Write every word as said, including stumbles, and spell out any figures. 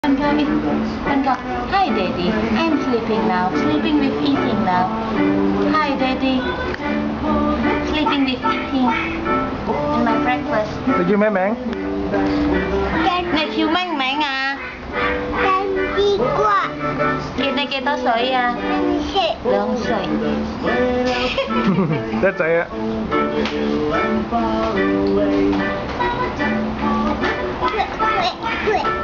Con go, con go. Hi, Daddy. I'm sleeping now. Sleeping with eating now. Hi, Daddy. Sleeping with eating. And my breakfast. Được chưa mấy bạn? Này chiều mang mạng à? Đang đi qua. Kia này kia tao sợi à? Lượng sợi. That's it. Quit, quit, quit.